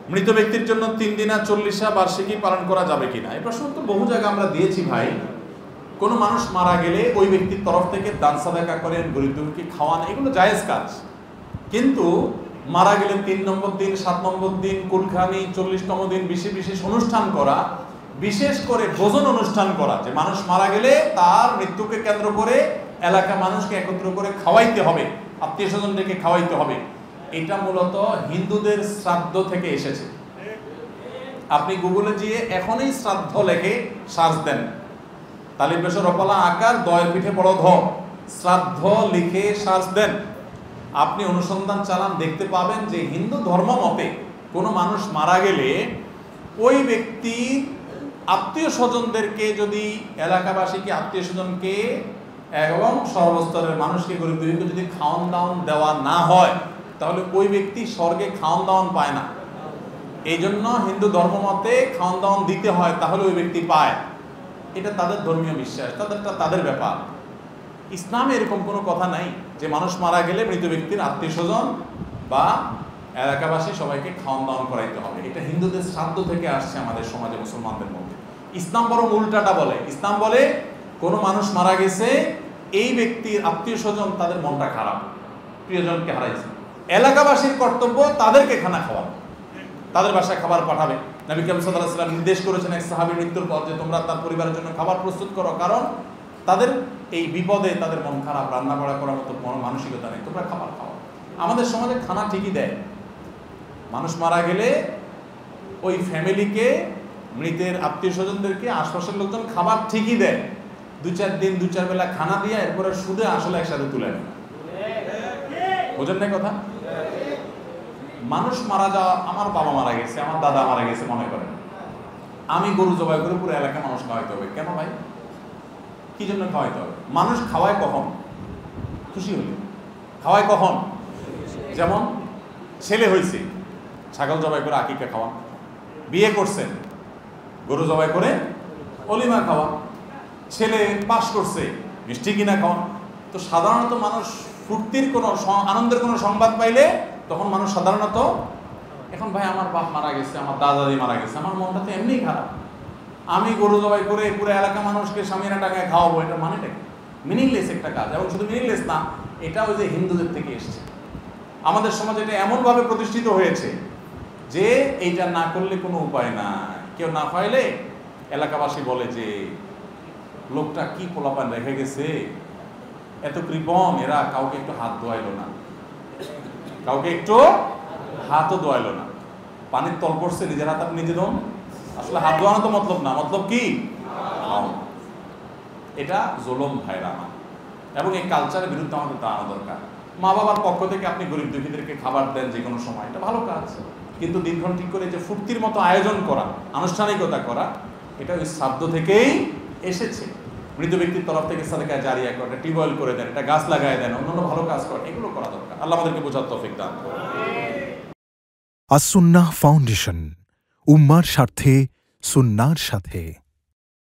মৃত ব্যক্তির জন্য 3 দিনা 40 বার্ষিকী পালন করা যাবে কিনা, এই প্রশ্ন তো বহু জায়গায় আমরা দিয়েছি ভাই। কোনো মানুষ মারা গেলে ওই ব্যক্তির তরফ থেকে দান সাদাকা করেন, গরিব দুঃখীকে খাওয়ান, এগুলো জায়েজ কাজ। কিন্তু মারা গেলে 3 নম্বর দিন, 7 নম্বর দিন, কুলখানি, 40তম দিন বিশেষ অনুষ্ঠান করা, বিশেষ করে ভোজন অনুষ্ঠান করা, যে মানুষ মারা গেলে তার মৃত্যুকে কেন্দ্র করে এলাকা মানুষকে একত্র করে খাওয়াইতে হবে, আত্মীয় স্বজনদেরকে খাওয়াইতে হবে, এটা মূলত হিন্দুদের শ্রাদ্ধ থেকে এসেছে। আপনি গুগলে গিয়ে এখনই শ্রাদ্ধ লেখে সার্চ দেন, তালিম পেশর রপালা আকার দয়ের পিঠে বড় ধ, শ্রাদ্ধ লিখে সার্চ দেন, আপনি অনুসন্ধান চালান, দেখতে পাবেন যে হিন্দু ধর্ম মতে কোনো মানুষ মারা গেলে ওই ব্যক্তি আত্মীয় স্বজনদেরকে, যদি এলাকাবাসীকে, আত্মীয় স্বজনকে এবং সর্বস্তরের মানুষকে, গরিব দুঃখীকে যদি খাওয়ান দাওয়ান দেওয়া না হয়, তাহলে ওই ব্যক্তি স্বর্গে খাওয়ান দাওয়ান পায় না। এই জন্য হিন্দু ধর্ম মতে খাওয়ান দাওয়ান দিতে হয়, তাহলে ওই ব্যক্তি পায়। এটা তাদের ধর্মীয় বিশ্বাস, তাদের ব্যাপার। ইসলামে এরকম কোনো কথা নাই যে মানুষ মারা গেলে মৃত ব্যক্তির আত্মীয় স্বজন বা এলাকাবাসী সবাইকে খাওয়ান দাওয়ান করাইতে হবে। এটা হিন্দুদের শ্রাদ্ধ থেকে আসছে আমাদের সমাজে, মুসলমানদের মধ্যে। ইসলাম বরং উল্টাটা বলে। ইসলাম বলে কোনো মানুষ মারা গেছে, এই ব্যক্তির আত্মীয় স্বজন তাদের মনটা খারাপ, প্রিয়জনকে হারাইছে, এলাকাবাসীর কর্তব্য তাদেরকে খানা খাওয়ানো, তাদের বাসায় খাবার পাঠাবে। নবী করিম সাল্লাল্লাহু আলাইহি ওয়াসাল্লাম নির্দেশ করেছেন এক সাহাবীর মৃত্যুর পর যে তোমরা তার পরিবারের জন্য খাবার প্রস্তুত করো, কারণ তাদের এই বিপদে তাদের মন খারাপ, রান্না বাড়া করার মতো মানসিকতা নেই, তোমরা খাবার খাও। আমাদের সমাজে খানা ঠিকই দেয়, মানুষ মারা গেলে ওই ফ্যামিলিকে, মৃতের আত্মীয় স্বজনদেরকে, আশপাশের লোকজন খাবার ঠিকই দেয়, 2-4 দিন 2-4 বেলা খানা দিয়ে এরপরে সুদে আসলে একসাথে তুলে নেয়। বোঝেন না কথা? মানুষ মারা যাওয়া, আমার বাবা মারা গেছে, আমার দাদা মারা গেছে, মনে করেন আমি গরু জবাই করে পুরো এলাকা মানুষ খাওয়াইতে হবে, কেন ভাই? কি জন্য খাওয়াইতে হবে? মানুষ খাওয়ায় কখন? খুশি হলে খাওয়ায় কখন? যেমন ছেলে হয়েছে, ছাগল জবাই করে আকিকা খাওয়া, বিয়ে করছেন, গরু জবাই করে অলিমা খাওয়া, ছেলে পাস করছে, মিষ্টি কিনা খাওয়া। তো সাধারণত মানুষ ফুর্তির কোনো, আনন্দের কোনো সংবাদ পাইলে তখন মানুষ সাধারণত, এখন ভাই আমার বাপ মারা গেছে, আমার দাদি মারা গেছে, আমার মনটা তো এমনিই খারাপ, আমি গরু জবাই করে পুরো এলাকা মানুষকে সামিনা টাকায় খাওয়াবো, এটা মানেটা কি? মিনিংলেস একটা কাজ। এবং শুধু মিনিংলেস না, এটা ওই যে হিন্দুদের থেকে এসছে। আমাদের সমাজে এটা এমনভাবে প্রতিষ্ঠিত হয়েছে যে এইটা না করলে কোনো উপায় না। কেউ না পাইলে এলাকাবাসী বলে যে লোকটা কি পোলাপান রেখে গেছে, এত কৃপণ, এরা কাউকে একটু হাত ধোয়াইলো না, কাউকে একটু হাতও ধোয়াইলো না, পানির তল পড়ছে, নিজের হাত আপনি নিজে ধোন। আসলে হাত ধোয়ানো তো মতলব না, মতলব কি? এটা জুলুম ভাইরা না, এবং এই কালচারের বিরুদ্ধে আমাদের দাঁড়ানো দরকার। মা বাবার পক্ষ থেকে আপনি গরিব দুঃখীদেরকে খাবার দেন যে কোনো সময়, এটা ভালো কাজ। কিন্তু দিনক্ষণ ঠিক করে যে ফুর্তির মতো আয়োজন করা, আনুষ্ঠানিকতা করা, এটা ওই শ্রাদ্ধ থেকেই এসেছে। মৃত ব্যক্তির তরফ থেকে সাদাকা জারিয়া করে, টিউবওয়েল করে দেন, একটা গাছ লাগায় দেন, অন্যান্য ভালো কাজ করেন, এগুলো করা দরকার। আল্লাহ আমাদেরকে বোঝার তৌফিক দান করুন। আস-সুন্নাহ ফাউন্ডেশন, উম্মার স্বার্থে সুন্নাহর সাথে।